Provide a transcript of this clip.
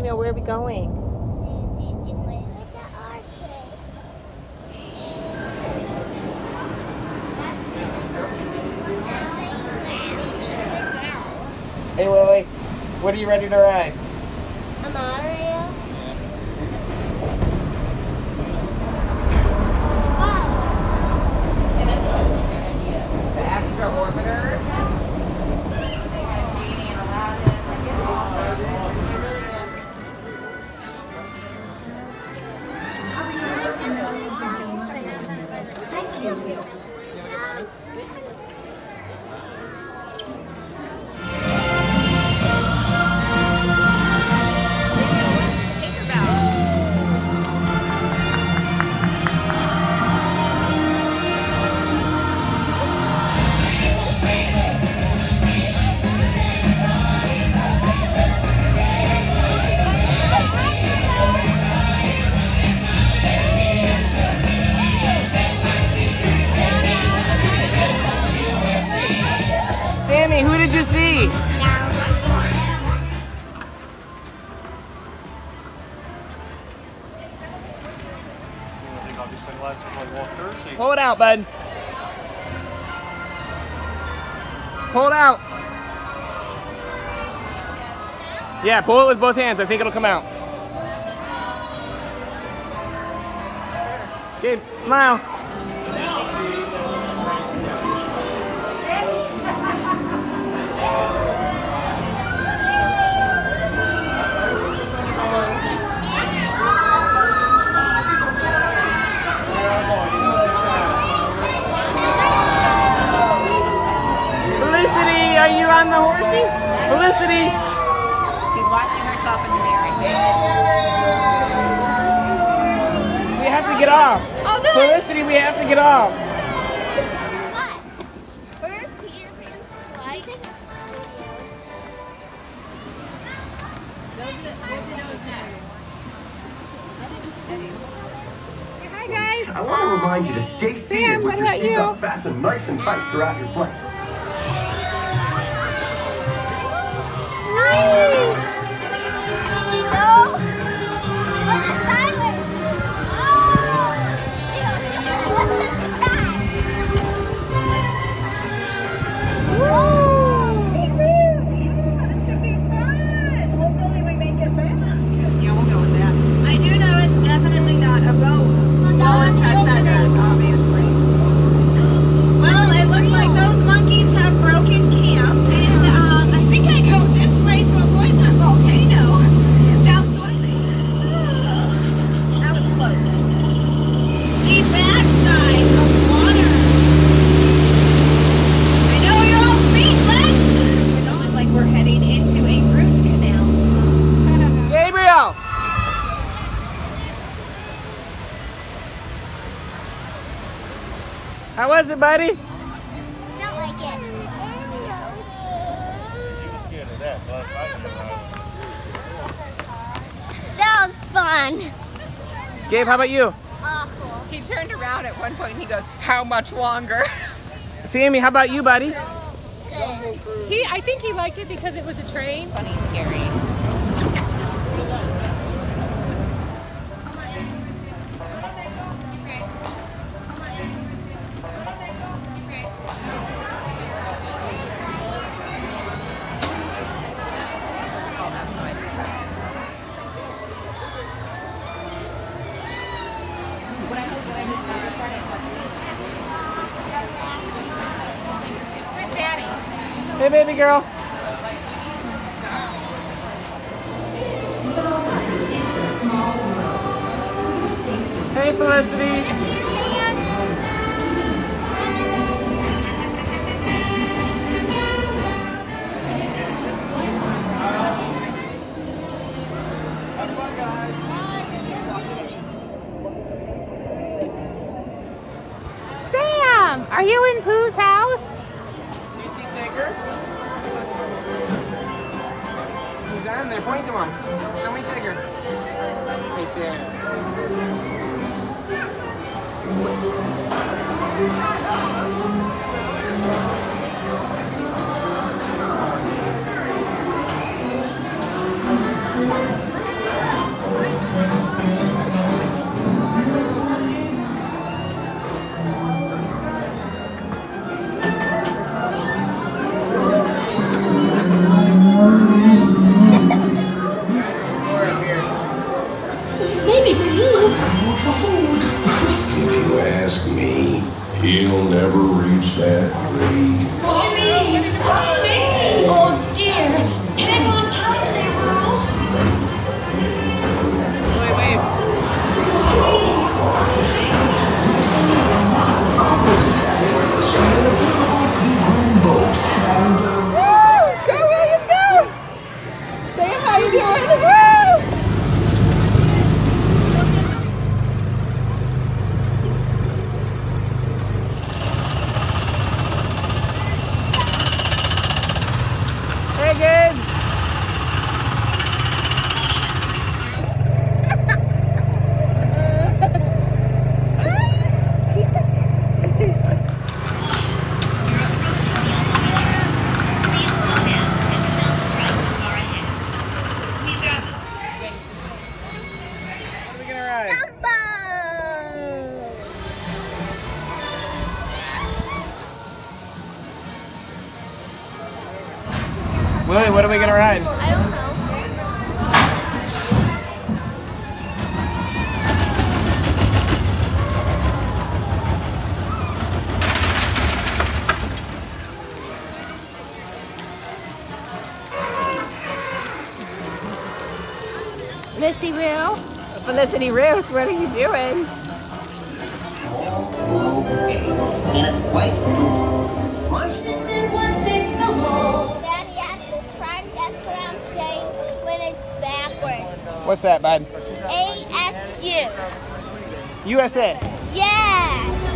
Samuel, where are we going? Hey Lily, what are you ready to ride? A monorail. The extra orbiter. Sammy, who did you see? Pull it out, bud. Pull it out. Yeah, pull it with both hands. I think it'll come out. Gabe, smile. Felicity, are you on the horsey? Felicity! She's watching herself in the mirror. We have to get off. Oh, no. Felicity, we have to get off. What? Where's Peter Pan's flight? Hi guys. I want to remind you to stay seated with your seatbelt fastened nice and tight throughout your flight. How was it, buddy? Not like it. That was fun. Gabe, how about you? Awful. He turned around at one point and he goes, "How much longer?" Sammy, how about you, buddy? Good. I think he liked it because it was a train. Funny, scary. Hey, baby girl. Hey, Felicity. Sam, are you in Pooh's house? Do you see Tigger? He's on there. Point to him. Show me Tigger. Right there. reach that grave. Mommy! Mommy! Oh dear! Hang on tightly, Rule. Willie, what are we gonna ride? I don't know. Missy Roo? Felicity Ruth, what are you doing? Daddy has to try and guess what I'm saying when it's backwards. What's that, bud? ASU. USA. Yeah.